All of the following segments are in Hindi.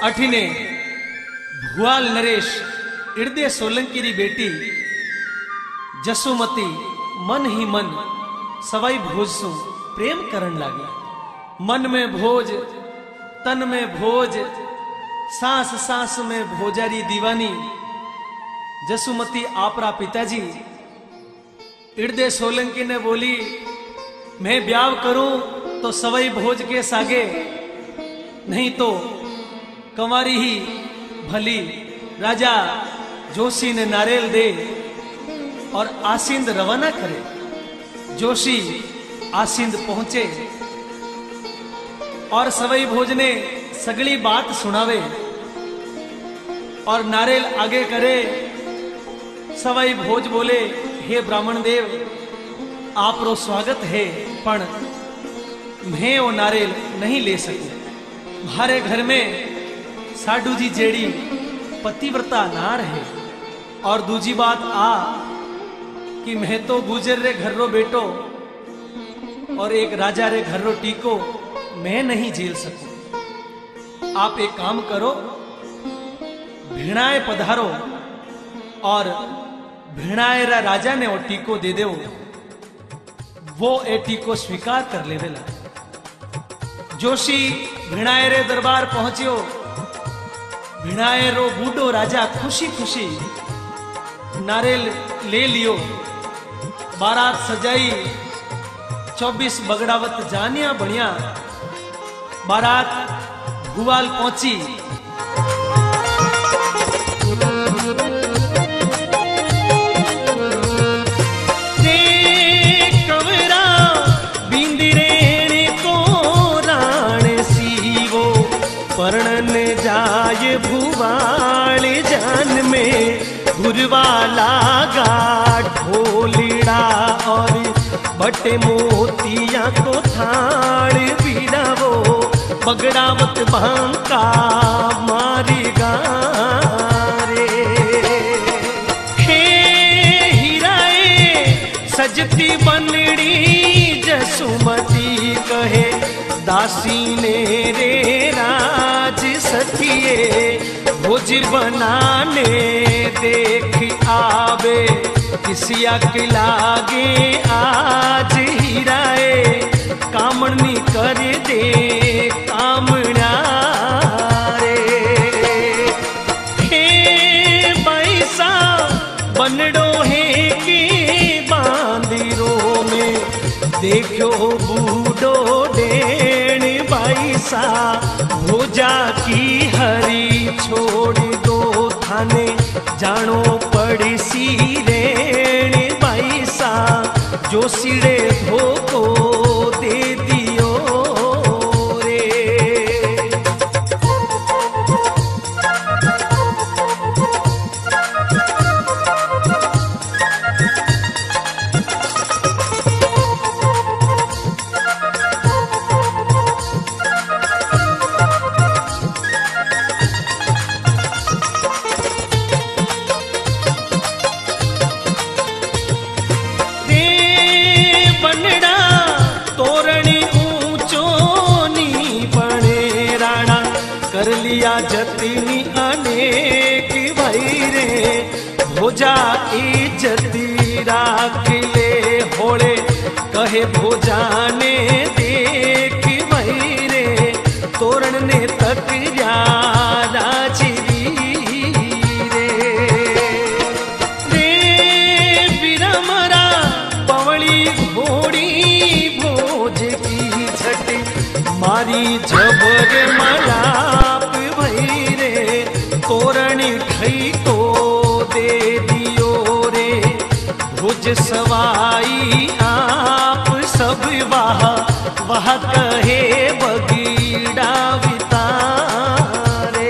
अठिने भुआल नरेश हृदय सोलंकी री बेटी जसुमती मन ही मन सवाई भोज सु प्रेम करण लागी। मन में भोज, तन में भोज, सांस सांस में भोजारी दीवानी जसुमती आपरा पिताजी हृदय सोलंकी ने बोली, मैं ब्याह करूं तो सवाई भोज के सागे, नहीं तो कंवारी ही भली। राजा जोशी ने नारियल दे और आसिंद रवाना करे। जोशी आसिंद पहुंचे और सवाई भोज ने सगली बात सुनावे और नारियल आगे करे। सवाई भोज बोले, हे ब्राह्मण देव आपरो स्वागत है, पण मैं वो नारियल नहीं ले सकूं। हमारे घर में साडू जी जेड़ी पतिव्रता नार है, और दूजी बात आ कि मैं तो गुजर रे घर रो बेटो और एक राजा रे घर रो टीको मैं नहीं झेल सकूं। आप एक काम करो, भिणाए पधारो और भिणाए रा राजा ने वो टीको दे दो। वो ए टीको स्वीकार कर लेवेला। जोशी भिणाए रे दरबार पहुंचियो। भिणाए रो बूढ़ो राजा खुशी खुशी नारियल ले लियो। बारात सजाई, 24 बगड़ावत जानिया बढ़िया बारात भुआल पहुंची। पर्णन जाय भुवाल जान में गुरवा लागा ढोलिड़ा और बटे मोतिया को थाड़ बिड़ावो बगड़ावत भांका मारी गारे। हे हिराए सजती बनड़ी जसुमती कहे, दासी ने रे राज सखिए भोज बनाने देख आवे, किसिया के लागे आज हिराए कामनी कर दे कामना रे। हे बैसा बनडो है कि बांदिरो में देखो बूढ़ो डेण बैसा भोजा की हरी छोड़ दो थाने जानो पड़सी रेण बैसा जो सिड़े धोको दे दियो रे। जतिनी अनेक भाई रे भोजा इज्जती राख ले होले कहे भोजा ने देख भाई रे तोरण ने तक राजवी रे। रे बिरमरा पवड़ी घोड़ी भोज की झट मारी जबर मला तोरणी ठई को दे दियो रे। भुज सवाई आप सब वाह वाह कहे बगीड़ा वितारे।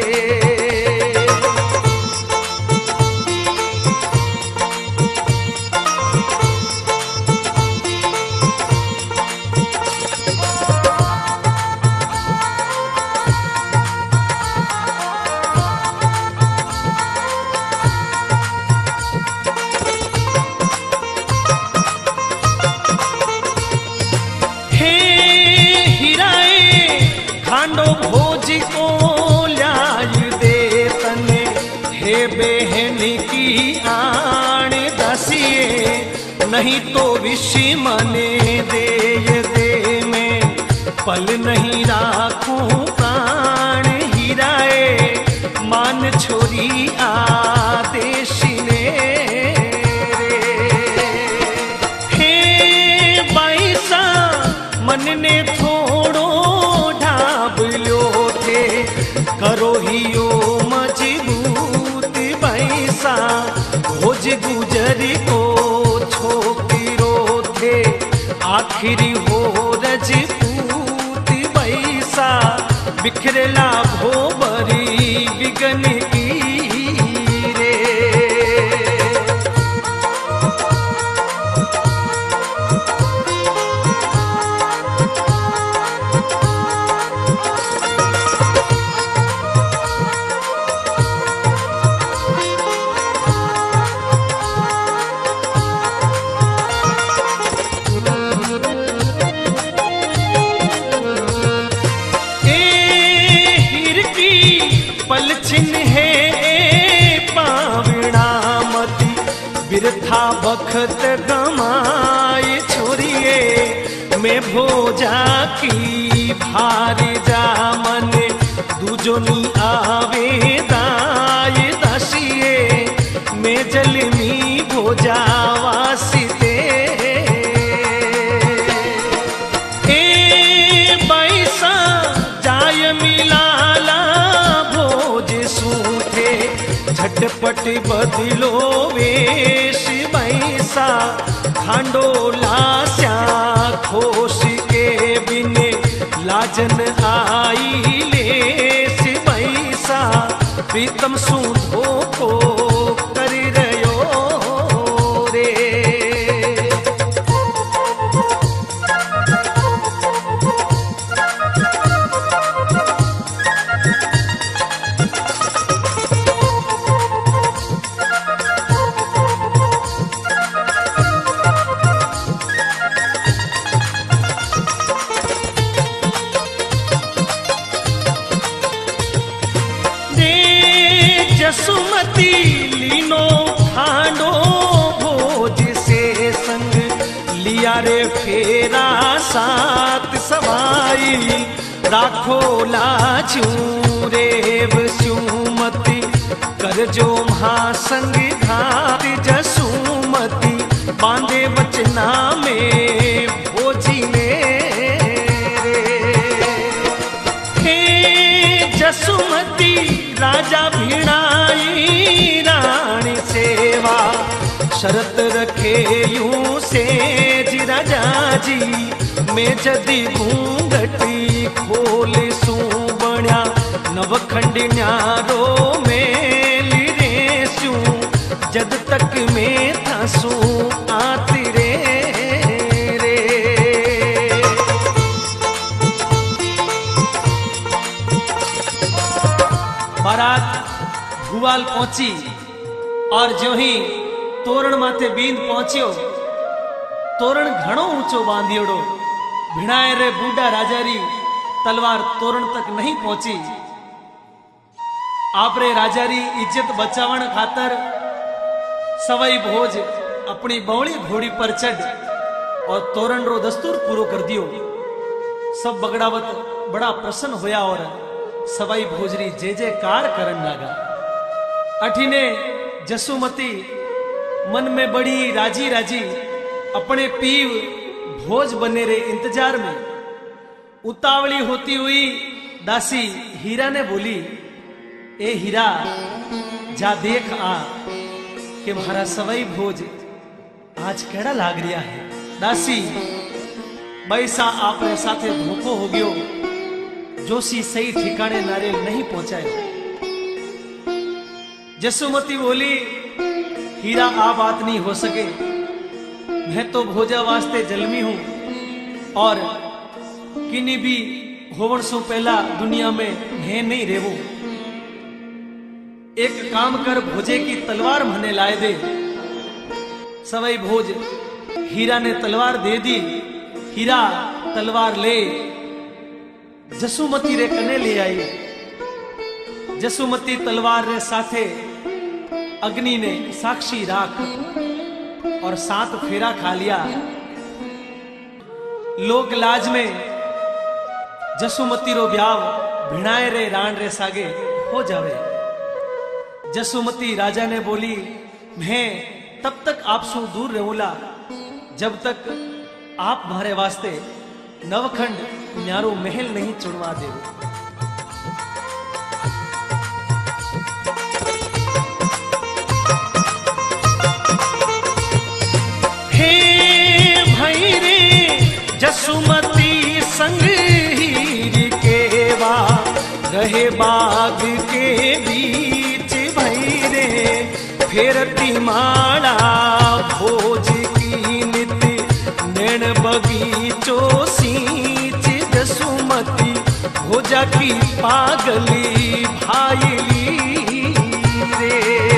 नहीं तो विषि मने दे में पल नहीं राखूं प्राण हीराए मान छोरी आदेश ने रे। हे बाईसा मन ने थोड़ो ढाबल्यो थे करो हियो मजबूत बाईसा भोज गुजरी को छोकरो थे आखिरी हो रजपूत बैसा बिखरेला भोबरी बिगन की रे। पलछिन है पावड़ा मती बिरथा बखत गमाए छोरिए मैं भोजा की भार जा मन दूजो नी आवे दाय दासिए मैं जलमी भोजा वासिते ए बैसा जाय मिला झटपट बदलो वेश बैसा खांडोला स्या खोश के बिने लाजन आई लेस बैसा प्रीतम सुधो को कर रयो रे। जसुमती लीनो खांडो भोज से संग लिया रे फेरा सात सवाई राखो लाजू रेव सुमती कर जो महासंग घात जसुमती बांधे बचना में भोजी ने रे। जसुमती राजा भिड़ाई रानी सेवा शरत रखे यूं से जी राजा जी मैं जदी घूंघटी खोल सू बण्या नवखंड न्यारो में लीरे सू जद तक मैं थासू आती रे। बारात भुवाल पहुंची और जो ही तोरण माथे बींद पहुंचियो तोरण घणो ऊंचो बांधियोड़ो भिणाए रे बूढ़ा राजारी तलवार तोरण तक नहीं पहुंची। आपरे राजारी इज्जत बचावण खातर सवाई भोज अपनी बवड़ी घोड़ी पर चढ़ और तोरण रो दस्तूर पूरो कर दियो। सब बगड़ावत बड़ा प्रसन्न होया और सवाई भोजरी जय जयकार करन लागा। अठीने जसुमती मन में बड़ी राजी राजी अपने पीव भोज बने रे इंतजार में उतावली होती हुई दासी हीरा ने बोली, ए हीरा जा देख आ कि मारा सवाई भोज आज केड़ा लाग रिया है। दासी बैसा आपरे साथे धोखो हो गयो, जोशी सही ठिकाने नारियल नहीं पहुंचाए। जसुमती बोली, हीरा आ बात नहीं हो सके, मैं तो भोजा वास्ते जलमी हूं और किन्हीं भी होवन सो पहला दुनिया में मैं नहीं रेवो। एक काम कर, भोजे की तलवार मने लाए दे। सवाई भोज हीरा ने तलवार दे दी। हीरा तलवार ले जसुमती रे कने ले आई। जसुमती तलवार रे साथे अग्नि ने साक्षी राख और और 7 फेरा खा लिया। लोक लाज में जसुमती रो ब्याव भिणाए रे राण रे सागे हो जावे। जसुमती राजा ने बोली, मैं तब तक आपसे दूर रहूंला जब तक आप मारे वास्ते नवखंड न्यारो महल नहीं चुनवा दे। हे भाई रे जसुमती संग हीर केवा रहे बाग के बीच भई रे फेरती माला भोज की नित नैन बगीचो सींच जसुमती भोजा की पागली भाईली रे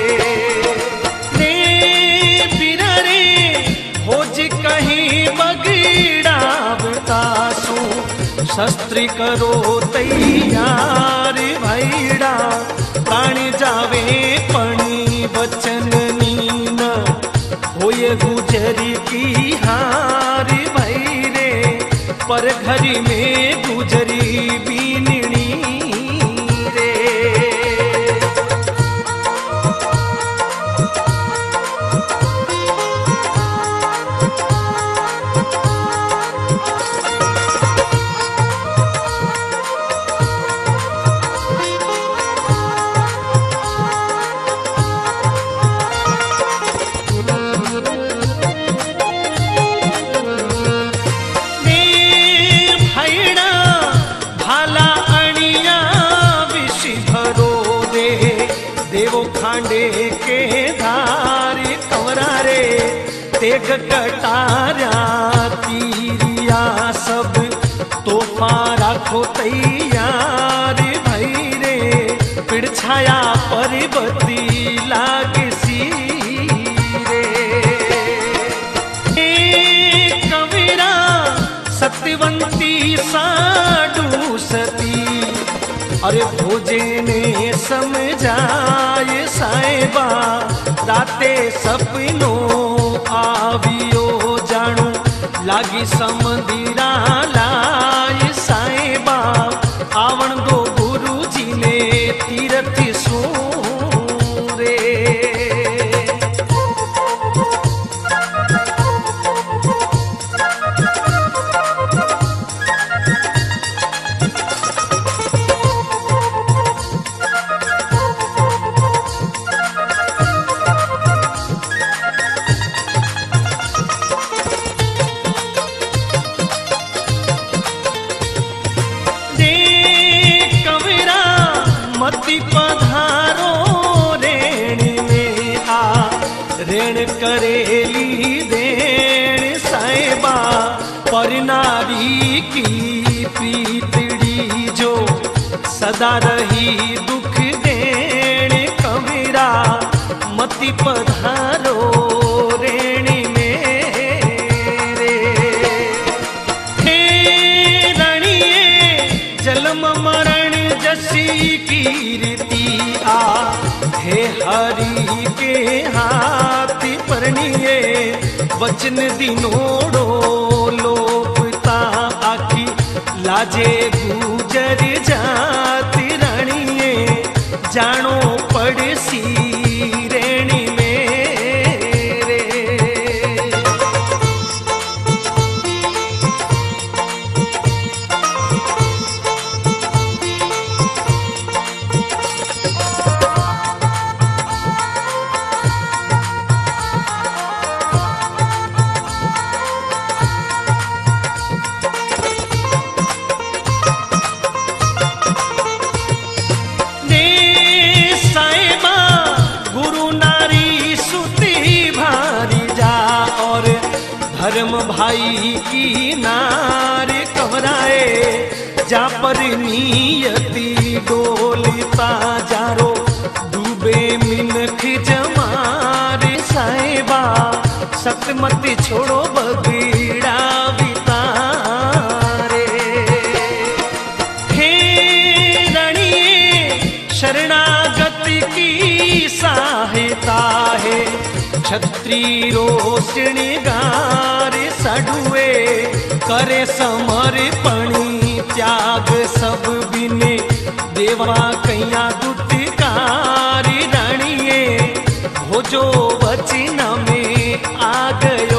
बिना रे भोज कहीं बगड़ा बतासू शस्त्र करो तैयार भैड़ा प्राण जावे पणी बचन नीन होए गुजरी की हार भैरे पर घरी में गुजरी बीननी रे। खांडे के धार कंवरा रे तेग कटारा तीरिया सब तोहफा राखो तैयार भई रे पिड़ छाया पर्वती लाग सी रे। कविरा सत्यवंती साडू सती अरे भोजे ने समझाए साहिबा राते सपनो आवियो जाणू लागी समंदीरा लाए साहिबा आवण दो गुरु जी ने तीरथ सूरे। मती पधारो रेण में आ रेण करेली देण साहिबा पर नारी की पीतड़ी जो सदा रही दुख देण कबीरा मती पधारो रेण में रे। हे रणिए जन्म मरण जसी कीर्ति आ हे हरि के हाथ परनिए वचन दिनोड़ो लोपता आखी लाजे गुजर जात रानिए जानो पड़सी रेणी में रे। धर्म भाई की नार कवराए जा पर नियति डोलता जारो डूबे मिनख जमार साहिबा सतमत छोड़ो बगीड़ा बितारे। हे रणिए शरणागत की सहायता है छत्री रोशनी गारे सडुए करे समर्पणी त्याग सब बिने देवा कैया दुटकारी रानिए भोजो वचन में आ गयो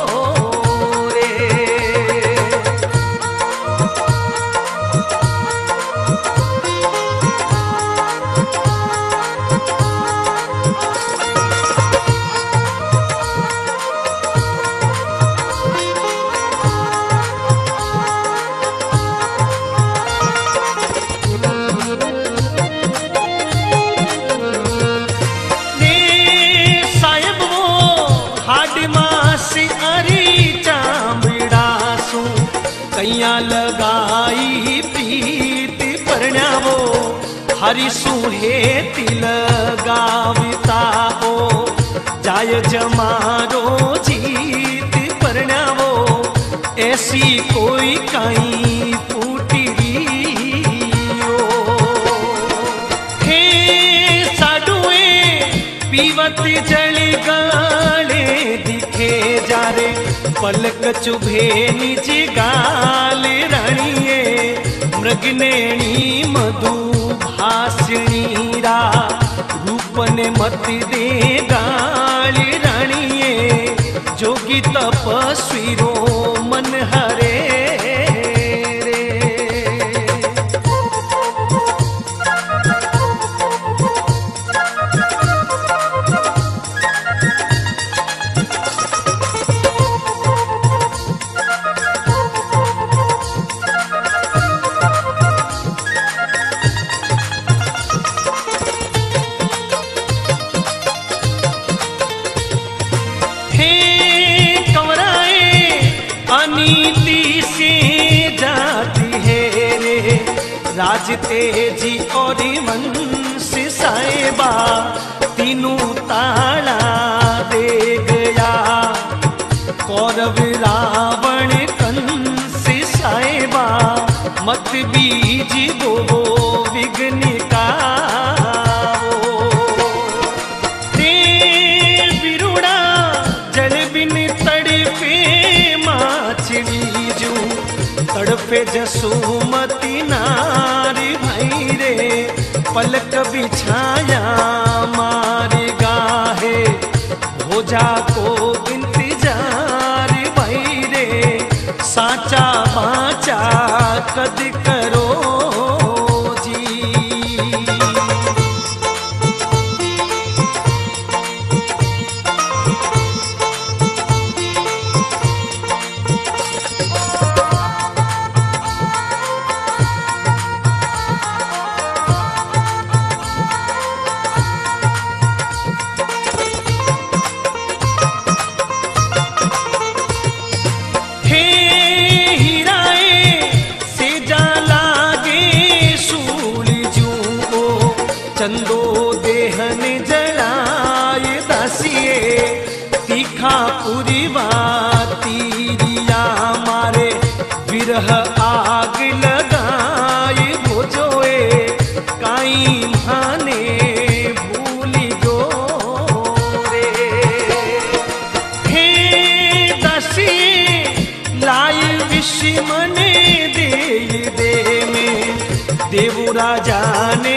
लगाई प्रीत परण्यावो हरि सुहेती लगाविता ओ जाय जमारो जीत परण्यावो ऐसी कोई काई फूटी हे साडुए पीवत जली गाले दिखे जारे पलक चुभे निज गाल रानिए मृगनेणी मधु भाषणी रा रूपने मत दे गाल रानिए जोगी तपस्वी रो मन हरे राज तेजी और वंश साहेबा तीनों ताला दे गया कौरव रावण कंस साहेबा मत बीज दो विघ्न का बिरुड़ा जल बिन तड़पे माछली जू तड़पे जसुमती नारी भाई रे पलक बिछाया मारी गाहे भोजा को इंतजार भाई रे साचा बाचा कद करो चंदो देहन जलाए दासिए तीखा पूरी बातीरिया मारे विरह आग लगाए भोजोए काई माने भूली गो रे हे दासिए लाई विषि मने दे में देवु राजा ने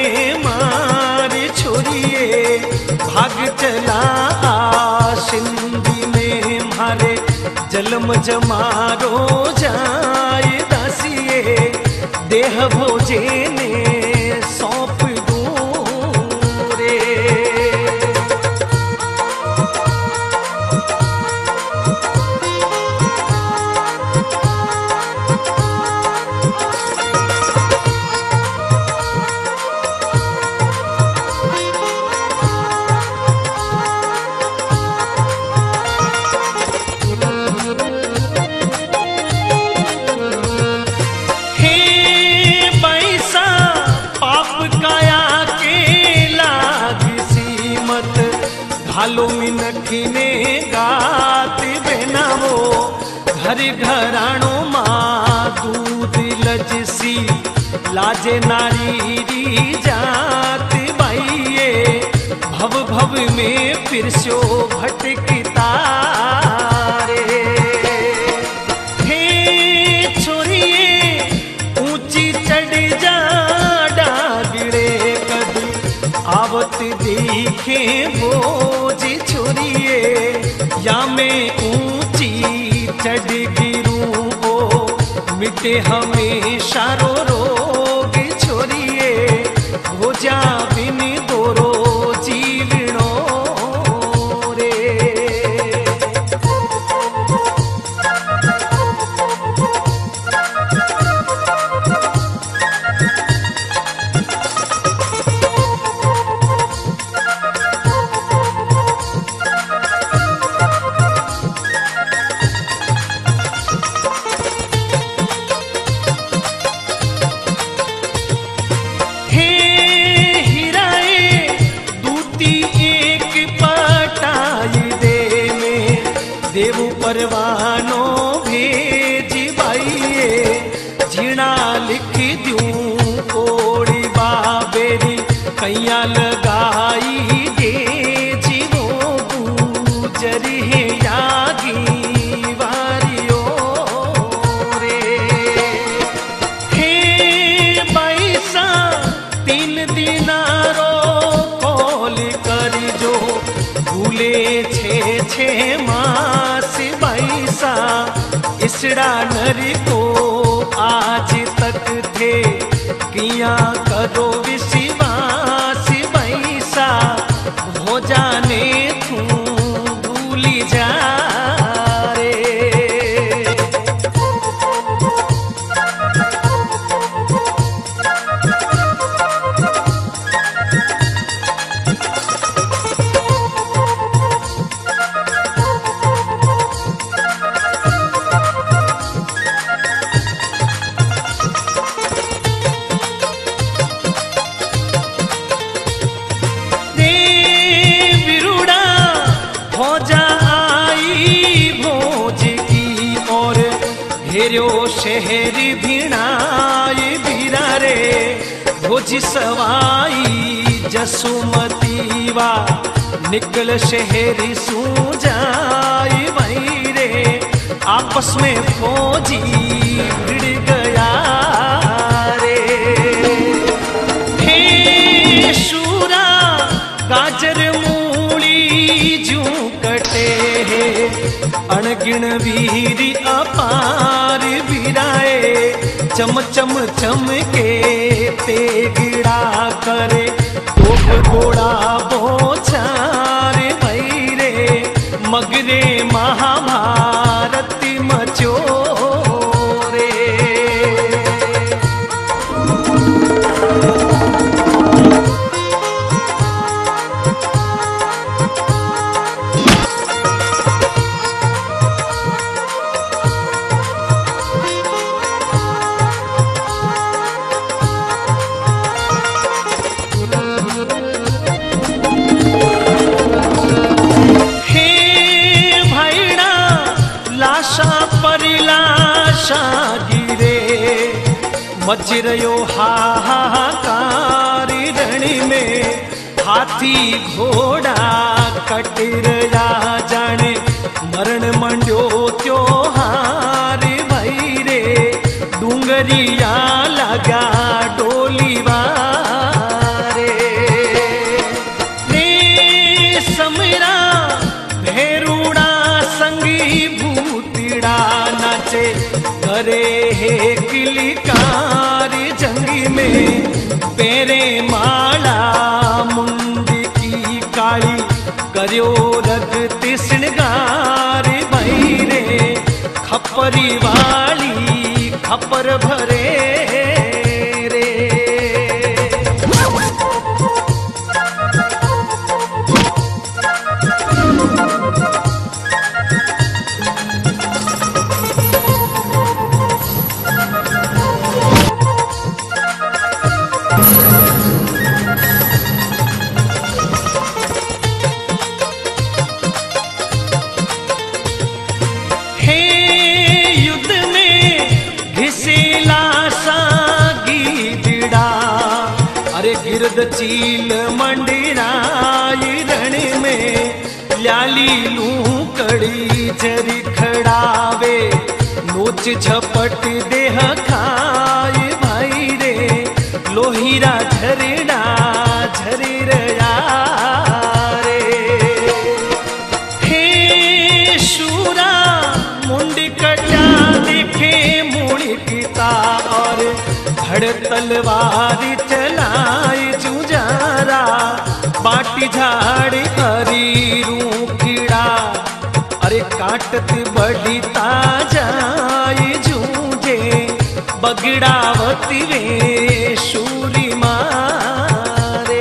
भाग चला सिंधी में मारे जलम जमारो जाए दासिए देह भोजे ने सौंप दो रे भालो मिनखिने गात बेनावो घर घराणो माँ दूध लजसी लाजे नारी री जात बाइये भव भव में फिर स्यो भटकता रे। हे छोरिए ऊंची चढ़ जा डागड़े कद आवत देखे बोझ छोरिए, या मैं ऊंची चढ़ गिरूं ओ मिटे हमेशा रो रोग छोरिए, हो जा बिन दोरो जीवनो रे। देव परवानो भेज बाइये, झीणा लिख दूं कोड़ी बाबेरी कैया लगाई दे जीवो गुजर है यागी वारियो रे। हे बैसा 3 दिनारो कॉल कर जो भूले छे मास बैसा, इसड़ा नर को आज तक थे किया करो विश्वास बैसा, हो जाने तू भूली जा रे। घेरो शहर भिणाई बीरा रे, भोज सवाई जसुमतीवा निकल शहर सूजाई वही रे। आपस में फौजी भिड़ गया रे। हे शूरा गाजर मूली जू कटे है, अणगिण वीर अपार बिराए, चम चम चम के तेगड़ा करे तोप गोड़ा बोछार भैरे, मगरे महाभारत मचो रे। मजरयो हाहाकार रण में, हाथी घोड़ा कटरया जाने मरण मंड्यो त्योहार भई रे। डूंगरिया लगा डोली वारे ने, समरा भेरुड़ा संगी भूतिड़ा नाचे करे है किलकार जंगी में। पेरे माला मुंड की काली करियो रग तिसणगार भई रे, खपरी वाली खपर भरे रे। गिरद चील मंडिरा खाई रण में ल्याली लूकड़ी जरी खड़ावे नोच झपट देह खाए भाई रे लोहिरा झरना झरी रया रे हे शूरा मुंडी कटा दिखे मुड़ी पिता और धड़ तलवार चलाए जुजारा बाटी झाड़ हरी रूखिड़ा अरे काटत बड़ी ताजाए जूझे बगड़ावती वे शूरी मारे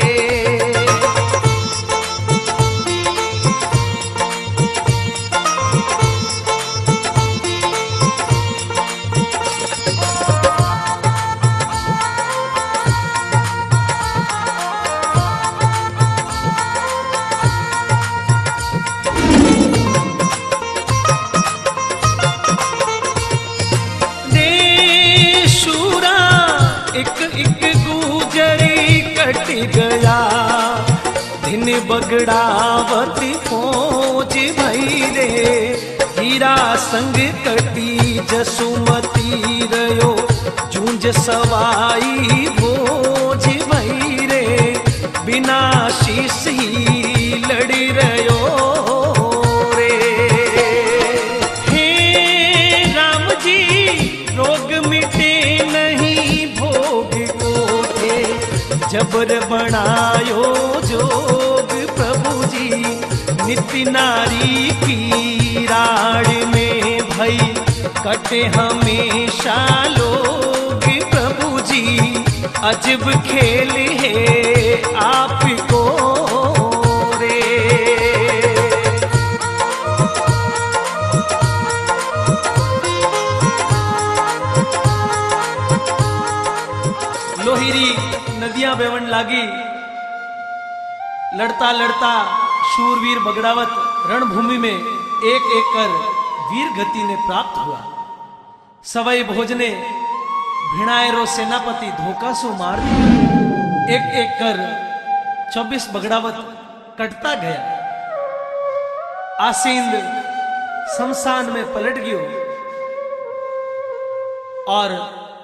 गया दिन बगड़ावती फौज भई रे हीरा संग कटी जसुमती रयो जूंज सवाई भोज भई रे बिना शीश ही लड़ी रयो रे हे राम जी रोग मिटे नहीं भोग कोठे जबर बनायो जोग प्रभु जी नित्य नारी की राड़ में भई कटे हमेशा लोग प्रभु जी अजब खेल है आपको रे लोहिरी नदियां बेवन लागी लड़ता लड़ता शूरवीर बगड़ावत रणभूमि में एक एक कर वीर गति ने प्राप्त हुआ। सवई भोज ने भिणायरो सेनापति धोखा सो मार दिया। एक एक कर 24 बगड़ावत कटता गया। आसींद शमशान में पलट गयो और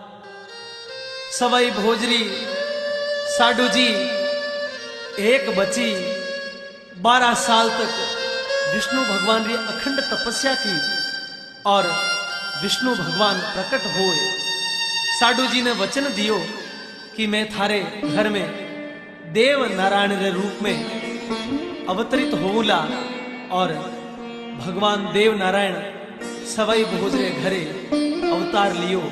सवई भोजरी साडू जी एक बची 12 साल तक विष्णु भगवान री अखंड तपस्या की और विष्णु भगवान प्रकट होए। साडू जी ने वचन दियो कि मैं थारे घर में देव नारायण रे रूप में अवतरित होऊला और भगवान देव नारायण सवई भोज रे घरे अवतार लियो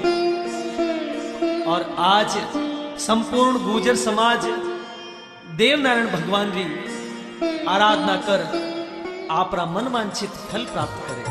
और आज संपूर्ण गुर्जर समाज देवनारायण भगवान की आराधना कर आपरा मन वांछित फल प्राप्त करे।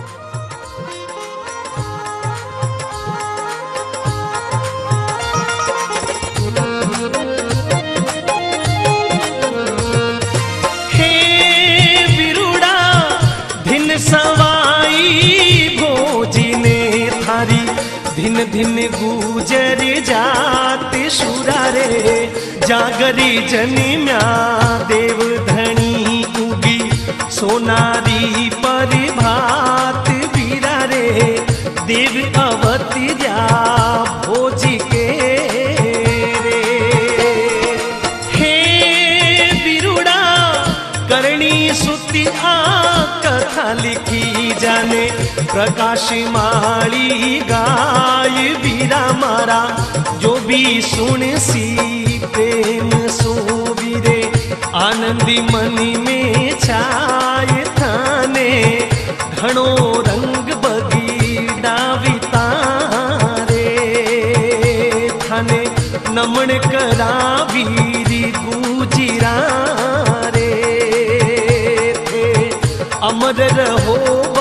हे बिरुड़ा धिन सवाई भोजी ने थारी धिन धिन गुजर जात सुरारे जागरी जनिम्या देव धनी उगी सोनारी परिभात बीरा रे देव अवति जा भोजी के रे हे बिरुड़ा करणी सुति आ कथा लिखी जाने प्रकाश माली गाय बीरा मारा जो भी सुन सी प्रेम सोबीरे आनंदी मनी में छाय थाने घणो रंग बगी डाविता रे थाने नमन करा वीरी गुजिरा रे थे अमर रहो